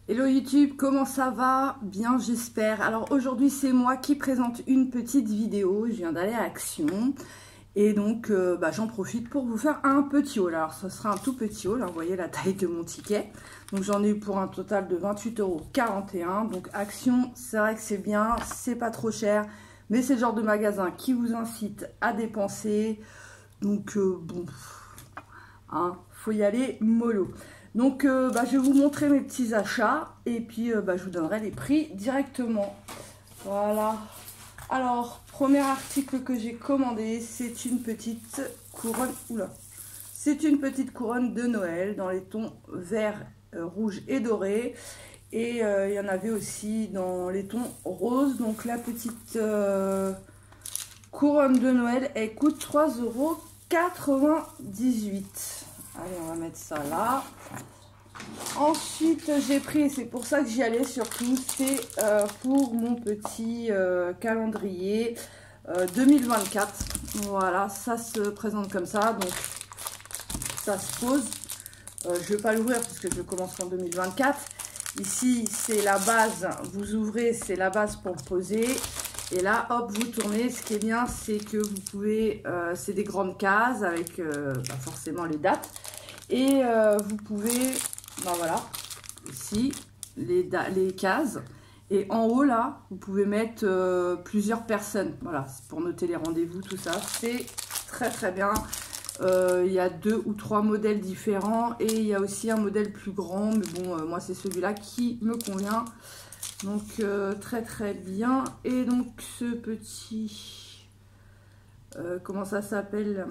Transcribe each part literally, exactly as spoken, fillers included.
Hello YouTube, comment ça va? Bien j'espère. Alors aujourd'hui c'est moi qui présente une petite vidéo, je viens d'aller à Action et donc euh, bah, j'en profite pour vous faire un petit haul. Alors ce sera un tout petit haul, hein, vous voyez la taille de mon ticket. Donc j'en ai eu pour un total de vingt-huit euros quarante et un. Donc Action, c'est vrai que c'est bien, c'est pas trop cher, mais c'est le genre de magasin qui vous incite à dépenser. Donc euh, bon, hein, faut y aller mollo. Donc euh, bah, je vais vous montrer mes petits achats et puis euh, bah, je vous donnerai les prix directement. Voilà. Alors, premier article que j'ai commandé, c'est une petite couronne. Oula. C'est une petite couronne de Noël dans les tons vert, euh, rouge et doré. Et euh, il y en avait aussi dans les tons roses. Donc la petite euh, couronne de Noël, elle coûte trois euros quatre-vingt-dix-huit. Allez, on va mettre ça là. Ensuite, j'ai pris, et c'est pour ça que j'y allais surtout, c'est euh, pour mon petit euh, calendrier euh, deux mille vingt-quatre. Voilà, ça se présente comme ça, donc ça se pose. Euh, je ne vais pas l'ouvrir parce que je commence en deux mille vingt-quatre. Ici, c'est la base, vous ouvrez, c'est la base pour le poser. Et là, hop, vous tournez. Ce qui est bien, c'est que vous pouvez, euh, c'est des grandes cases avec euh, bah forcément les dates. Et euh, vous pouvez, ben voilà, ici, les, les cases. Et en haut, là, vous pouvez mettre euh, plusieurs personnes. Voilà, pour noter les rendez-vous, tout ça. C'est très, très bien. Euh, il y a deux ou trois modèles différents. Et il y a aussi un modèle plus grand. Mais bon, euh, moi, c'est celui-là qui me convient. Donc, euh, très, très bien. Et donc, ce petit... Euh, comment ça s'appelle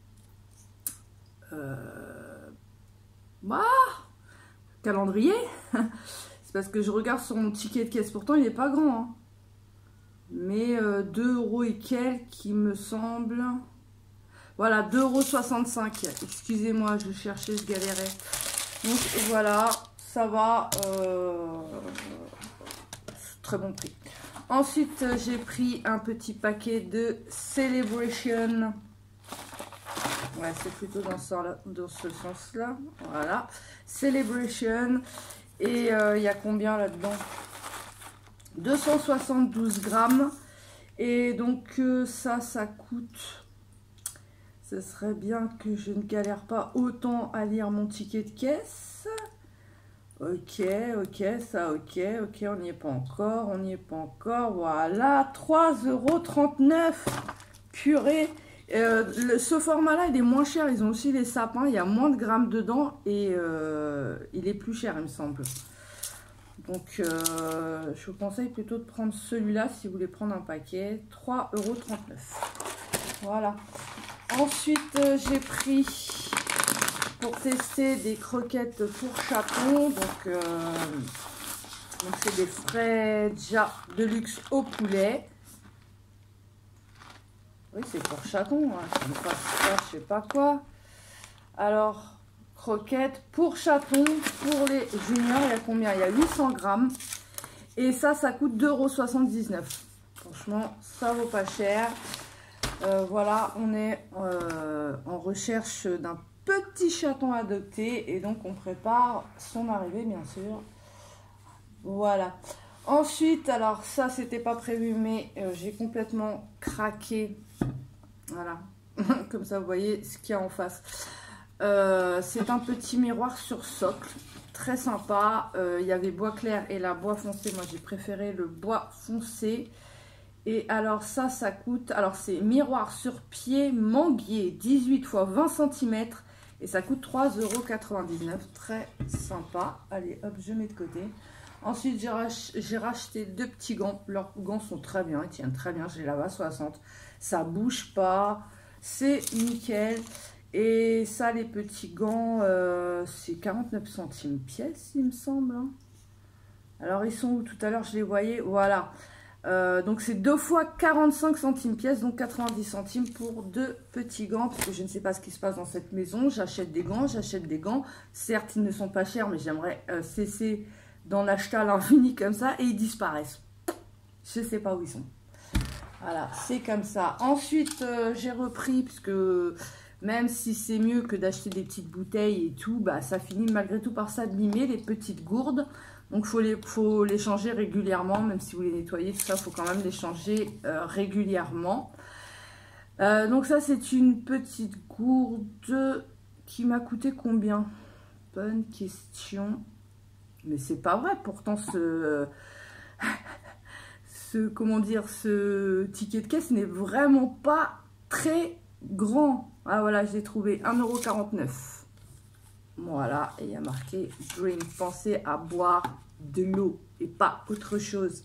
euh, Bah, calendrier. C'est parce que je regarde sur mon ticket de caisse. Pourtant, il n'est pas grand. Hein. Mais euh, deux euros et quelques, qui me semble. Voilà, deux euros soixante-cinq. Excusez-moi, je cherchais, je galérais. Donc, voilà, ça va. Euh, très bon prix. Ensuite, j'ai pris un petit paquet de Celebration. Ouais, c'est plutôt dans ce, dans ce sens-là. Voilà. Celebration. Et il euh, y a combien là-dedans? deux cent soixante-douze grammes. Et donc, euh, ça, ça coûte... Ce serait bien que je ne galère pas autant à lire mon ticket de caisse. Ok, ok, ça, ok, ok, on n'y est pas encore, on n'y est pas encore. Voilà, trois euros trente-neuf. Purée. Euh, le, ce format-là, il est moins cher. Ils ont aussi les sapins. Il y a moins de grammes dedans et euh, il est plus cher, il me semble. Donc, euh, je vous conseille plutôt de prendre celui-là si vous voulez prendre un paquet. trois euros trente-neuf. Voilà. Ensuite, euh, j'ai pris pour tester des croquettes pour chatons. Donc, euh, donc c'est des Fredja de luxe au poulet. Oui, c'est pour chaton, hein. Je ne sais pas, je sais pas quoi. Alors, croquettes pour chaton, pour les juniors, il y a combien? Il y a huit cents grammes. Et ça, ça coûte deux euros soixante-dix-neuf. Franchement, ça vaut pas cher. Euh, voilà, on est euh, en recherche d'un petit chaton adopté. Et donc, on prépare son arrivée, bien sûr. Voilà. Ensuite, alors ça, c'était pas prévu, mais euh, j'ai complètement craqué. Voilà, comme ça vous voyez ce qu'il y a en face. Euh, c'est un petit miroir sur socle, très sympa. Euh, il y avait bois clair et la bois foncé. Moi j'ai préféré le bois foncé. Et alors ça, ça coûte, alors c'est miroir sur pied manguier, dix-huit fois vingt centimètres. Et ça coûte trois euros quatre-vingt-dix-neuf, très sympa. Allez hop, je mets de côté. Ensuite, j'ai rach racheté deux petits gants. Leurs gants sont très bien, ils tiennent très bien. Je les lave à soixante. Ça bouge pas. C'est nickel. Et ça, les petits gants, euh, c'est quarante-neuf centimes pièce, il me semble. Hein. Alors, ils sont où? Tout à l'heure, je les voyais. Voilà. Euh, donc, c'est deux fois quarante-cinq centimes pièce. Donc, quatre-vingt-dix centimes pour deux petits gants. Parce que je ne sais pas ce qui se passe dans cette maison. J'achète des gants, j'achète des gants. Certes, ils ne sont pas chers, mais j'aimerais euh, cesser d'en acheter à l'infini comme ça et ils disparaissent. Je sais pas où ils sont. Voilà, c'est comme ça. Ensuite, euh, j'ai repris, puisque même si c'est mieux que d'acheter des petites bouteilles et tout, bah, ça finit malgré tout par s'abîmer, les petites gourdes. Donc, il faut les, faut les changer régulièrement, même si vous les nettoyez, tout ça, il faut quand même les changer euh, régulièrement. Euh, donc, ça, c'est une petite gourde qui m'a coûté combien? Bonne question. Mais c'est pas vrai, pourtant, ce, ce, comment dire, ce ticket de caisse n'est vraiment pas très grand. Ah, voilà, je l'ai trouvé, un euro quarante-neuf. Voilà, et il y a marqué Drink. Pensez à boire de l'eau et pas autre chose.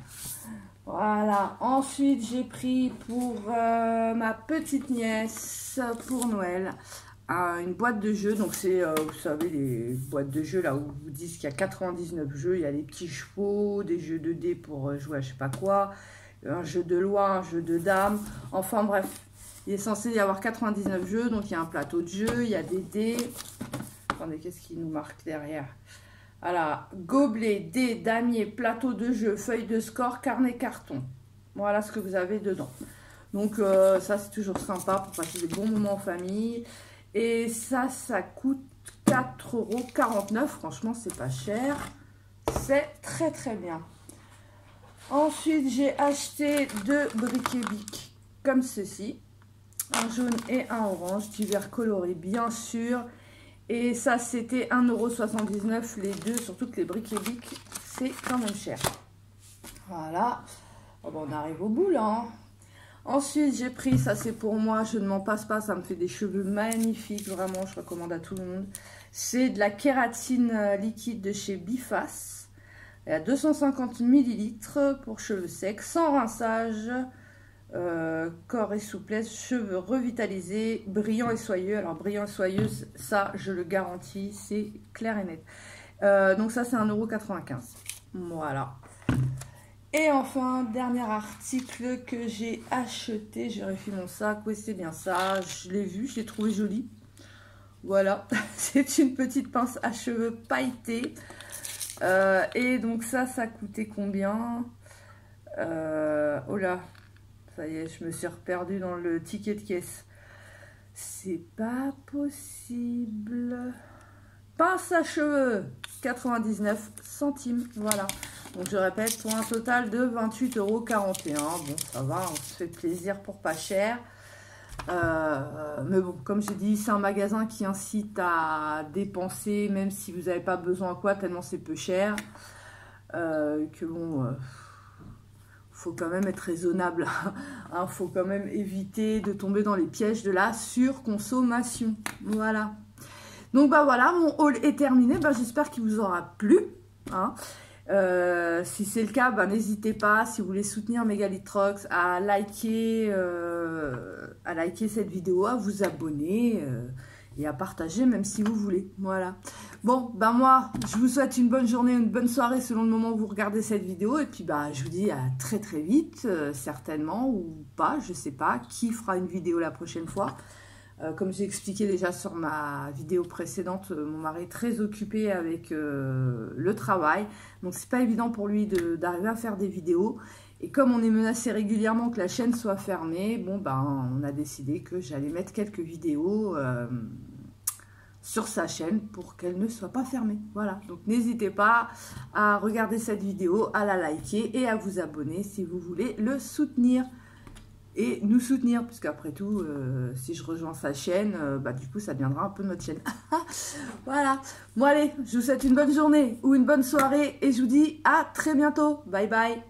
Voilà, ensuite j'ai pris pour euh, ma petite nièce pour Noël euh, une boîte de jeux. Donc c'est, euh, vous savez, les boîtes de jeux là où vous disent qu'il y a quatre-vingt-dix-neuf jeux. Il y a les petits chevaux, des jeux de dés pour jouer à je sais pas quoi, un jeu de loi, un jeu de dames. Enfin bref, il est censé y avoir quatre-vingt-dix-neuf jeux. Donc il y a un plateau de jeux, il y a des dés. Attendez, qu'est-ce qui nous marque derrière? Voilà, gobelet, dés, damier, plateau de jeu, feuille de score, carnet, carton. Voilà ce que vous avez dedans. Donc euh, ça, c'est toujours sympa pour passer des bons moments en famille. Et ça, ça coûte quatre euros quarante-neuf. Franchement, c'est pas cher. C'est très très bien. Ensuite, j'ai acheté deux briquets Bic comme ceci. Un jaune et un orange, divers colorés bien sûr. Et ça, c'était un euro soixante-dix-neuf les deux, surtout que les briquets Bic, c'est quand même cher. Voilà. Oh ben, on arrive au bout, là. Hein. Ensuite, j'ai pris, ça c'est pour moi, je ne m'en passe pas, ça me fait des cheveux magnifiques, vraiment, je recommande à tout le monde. C'est de la kératine liquide de chez Biface. Elle a deux cent cinquante millilitres pour cheveux secs, sans rinçage. Euh, corps et souplesse, cheveux revitalisés, brillants et soyeux. Alors brillant et soyeux, ça je le garantis, c'est clair et net. Euh, donc ça c'est un euro quatre-vingt-quinze. Voilà. Et enfin, dernier article que j'ai acheté, j'ai refait mon sac, oui c'est bien ça, je l'ai vu, je l'ai trouvé joli. Voilà, c'est une petite pince à cheveux pailletée. Euh, et donc ça, ça coûtait combien? euh, Oh là, ça y est, je me suis reperdue dans le ticket de caisse. C'est pas possible. Pince à cheveux, quatre-vingt-dix-neuf centimes, voilà. Donc je répète, pour un total de vingt-huit euros quarante et un. Bon, ça va, on se fait plaisir pour pas cher. Euh, mais bon, comme j'ai dit, c'est un magasin qui incite à dépenser, même si vous n'avez pas besoin quoi, tellement c'est peu cher. Euh, que bon... Euh, faut quand même être raisonnable, hein, faut quand même éviter de tomber dans les pièges de la surconsommation. Voilà. Donc bah voilà, mon haul est terminé. Bah, j'espère qu'il vous aura plu. Hein. Euh, si c'est le cas, bah, n'hésitez pas, si vous voulez soutenir Megalitrox, à liker, euh, à liker cette vidéo, à vous abonner euh, et à partager même si vous voulez. Voilà. Bon, ben moi, je vous souhaite une bonne journée, une bonne soirée selon le moment où vous regardez cette vidéo. Et puis, bah, je vous dis à très très vite, euh, certainement, ou pas, je sais pas, qui fera une vidéo la prochaine fois. Euh, comme j'ai expliqué déjà sur ma vidéo précédente, euh, mon mari est très occupé avec euh, le travail. Donc, c'est pas évident pour lui d'arriver à faire des vidéos. Et comme on est menacé régulièrement que la chaîne soit fermée, bon, ben, on a décidé que j'allais mettre quelques vidéos... Euh, sur sa chaîne pour qu'elle ne soit pas fermée. Voilà, donc n'hésitez pas à regarder cette vidéo, à la liker et à vous abonner si vous voulez le soutenir et nous soutenir, parce qu'après tout, euh, si je rejoins sa chaîne, euh, bah, du coup ça deviendra un peu notre chaîne. Voilà, bon allez, je vous souhaite une bonne journée ou une bonne soirée et je vous dis à très bientôt. Bye bye.